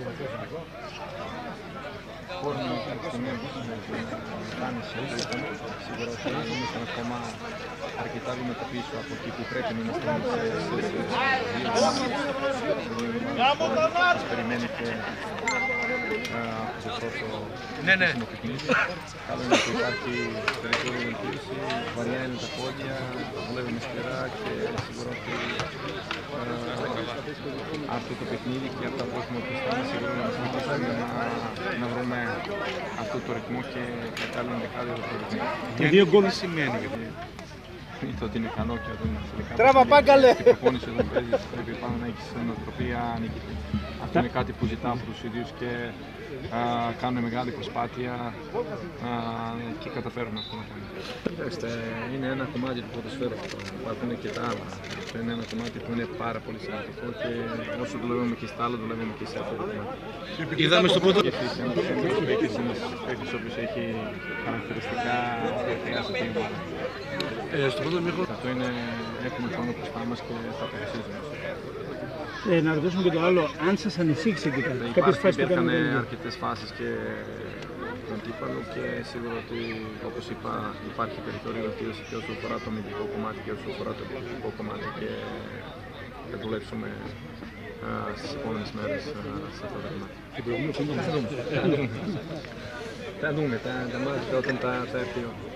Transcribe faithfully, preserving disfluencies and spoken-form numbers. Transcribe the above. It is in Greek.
Φόρμα τη στιγμή που κάνει σίγουρα ότι είμαστε ακόμα αρκετά βήματα πίσω από εκεί που πρέπει να είμαστε σε περιμένει και από το πρώτο επίσημο παιχνίδι. Καλό είναι ότι υπάρχει περιθώριο βελτίωση, βαριά είναι τα πόδια, δουλεύουμε σκληρά και σίγουρα ότι αυτό το παιχνίδι και αυτά που έχουμε πιστά σίγουρα να μας βοηθήσουν να βρούμε αυτό το ρυθμό και κατάλληλα δεκάδια το παιχνίδι. Και δύο γκολ τι σημαίνει, γιατί είτε ότι είναι ικανό και ότι είναι τελικά. Τράβα πάγκαλε! Η προπόνηση εδώ παίζει, πρέπει πάνω να έχεις νοοτροπία νικητή. Αυτό είναι κάτι που ζητάω από τους ίδιους και κάνουν μεγάλη προσπάθεια α, και καταφέρουν αυτό να κάνουν. Κοιτάξτε, είναι ένα κομμάτι του ποδοσφαίρου αυτό. Υπάρχουν και τα άλλα. Αυτό είναι ένα κομμάτι που είναι πάρα πολύ σημαντικό και όσο δουλεύουμε και στα άλλα, δουλεύουμε και σε αυτό το κομμάτι. Είδαμε στο πρώτο. Επίσης, ένας παίκτης είναι ένας παίκτης ο οποίος έχει χαρακτηριστικά χρειάζεται την μπάλα. Ε, στο πρώτο μήχο. Αυτό είναι, έχουμε χρόνο μπροστά μας και θα αποφασίζουμε. Ε, να ρωτήσουμε και το άλλο, αν σας ανησύχησε και κάποιες φάσεις που Υπήρχαν κάνετε. αρκετές φάσεις και τον αντίπαλο και σίγουρα ότι, όπως είπα, υπάρχει περιθώριο βελτίωση και όσο αφορά το αμυντικό κομμάτι και όσο αφορά το επιθετικό κομμάτι και θα δουλέψουμε στις επόμενες μέρες σε αυτό το κομμάτι. Την προηγούμενη Θα δούμε, θα δούμε, θα δούμε, τα μάτια όταν θα έρθει η ώρα.